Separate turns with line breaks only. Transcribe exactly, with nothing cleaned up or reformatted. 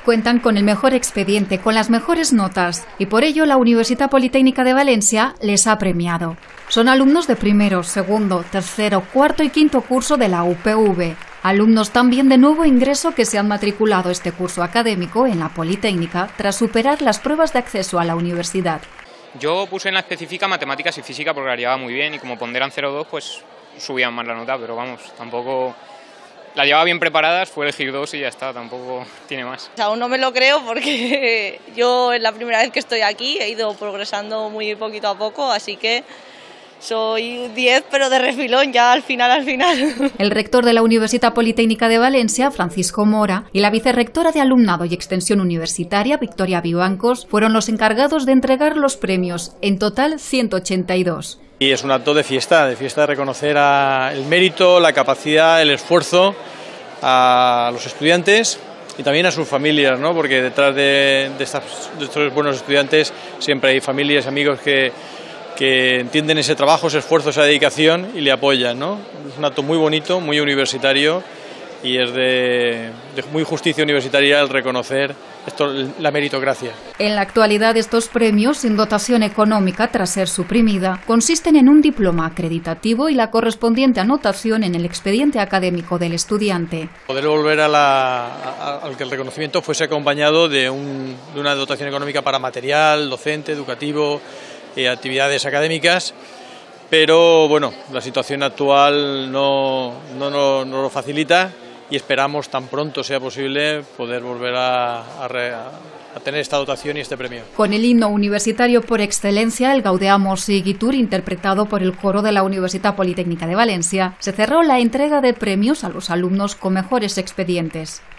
Cuentan con el mejor expediente, con las mejores notas, y por ello la Universitat Politécnica de Valencia les ha premiado. Son alumnos de primero, segundo, tercero, cuarto y quinto curso de la U P V. Alumnos también de nuevo ingreso que se han matriculado este curso académico en la Politécnica tras superar las pruebas de acceso a la universidad.
Yo puse en la específica matemáticas y física porque la llevaba muy bien y como ponderan cero coma dos pues subían más la nota, pero vamos, tampoco... La llevaba bien preparadas, fue elegir dos y ya está, tampoco tiene más.
Aún no me lo creo porque yo es la primera vez que estoy aquí, he ido progresando muy poquito a poco, así que soy diez, pero de refilón, ya al final, al final.
El rector de la Universitat Politécnica de Valencia, Francisco Mora, y la vicerrectora de Alumnado y Extensión Universitaria, Victoria Vivancos, fueron los encargados de entregar los premios, en total ciento ochenta y dos.
Y es un acto de fiesta, de fiesta de reconocer a el mérito, la capacidad, el esfuerzo a los estudiantes y también a sus familias, ¿no? Porque detrás de, de, estas, de estos buenos estudiantes siempre hay familias, amigos que, que entienden ese trabajo, ese esfuerzo, esa dedicación y le apoyan, ¿no? Es un acto muy bonito, muy universitario y es de, de muy justicia universitaria el reconocer esto, la meritocracia.
En la actualidad estos premios, sin dotación económica tras ser suprimida, consisten en un diploma acreditativo y la correspondiente anotación en el expediente académico del estudiante.
Poder volver a la, a, al que el reconocimiento fuese acompañado de, un, de una dotación económica para material, docente, educativo, eh, actividades académicas, pero bueno, la situación actual no, no, no, no lo facilita. Y esperamos tan pronto sea posible poder volver a, a, a tener esta dotación y este premio.
Con el himno universitario por excelencia, el Gaudeamus Igitur, interpretado por el coro de la Universitat Politécnica de Valencia, se cerró la entrega de premios a los alumnos con mejores expedientes.